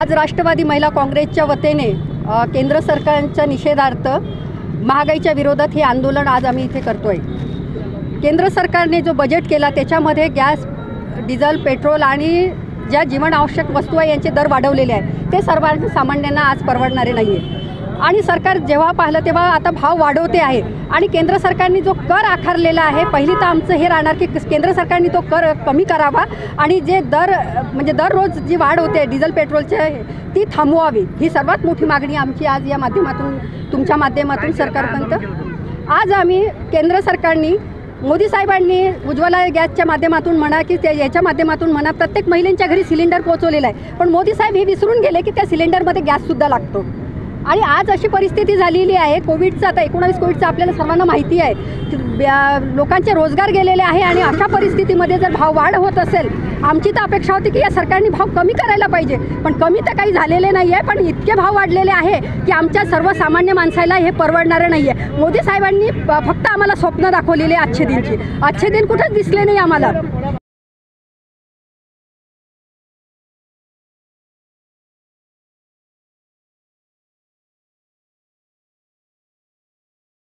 आज राष्ट्रवादी महिला काँग्रेसच्या वतीने केंद्र सरकारच्या निषेधार्थ महागाईच्या विरोधात हे आंदोलन आज आम्ही इथे करतोय। केंद्र सरकारने जो बजेट केला त्याच्यामध्ये गॅस, डिझेल, पेट्रोल आणि ज्या जीवनावश्यक वस्तू आहे यांचे दर वाढवलेले आहे, ते सर्वसामान्यांना आज परवडणारे नाही आहे। आणि सरकार जेव्हा पाहिलं तेव्हा आता भाव वाढवते आहे आणि केंद्र सरकारने जो कर आकारलेला आहे, पहिली तर आमचं हे राहणार की केंद्र सरकारने तो कर कमी करावा आणि जे म्हणजे दररोज जी वाढ होते डिझेल पेट्रोलचे ती थांबवावी, ही सर्वात मोठी मागणी आमची आज या माध्यमातून तुमच्या माध्यमातून सरकारपर्यंत। आज आम्ही केंद्र सरकारने मोदी साहेबांनी उज्ज्वला गॅसच्या माध्यमातून म्हणा की याच्या माध्यमातून म्हणा प्रत्येक महिलांच्या घरी सिलेंडर पोहोचवलेला आहे, पण मोदी साहेब हे विसरून गेले की त्या सिलेंडरमध्ये गॅससुद्धा लागतो। आणि आज अशी परिस्थिती झालेली आहे कोविडचं, आता 19 कोविडचं आपल्याला सर्वांना माहिती आहे, लोकांचे रोजगार गेलेले आहे आणि अशा परिस्थितीमध्ये जर भाव वाढ होत असेल, आमची तर अपेक्षा होती की या सरकारने भाव कमी करायला पाहिजे, पण कमी तर काही झालेले नाही आहे, पण इतके भाव वाढलेले आहे की आमच्या सर्वसामान्य माणसाला हे परवडणारे नाही आहे। मोदी साहेबांनी फक्त आम्हाला स्वप्न दाखवलेले अच्छे दिनची, अच्छे दिन कुठेच दिसले नाही आम्हाला।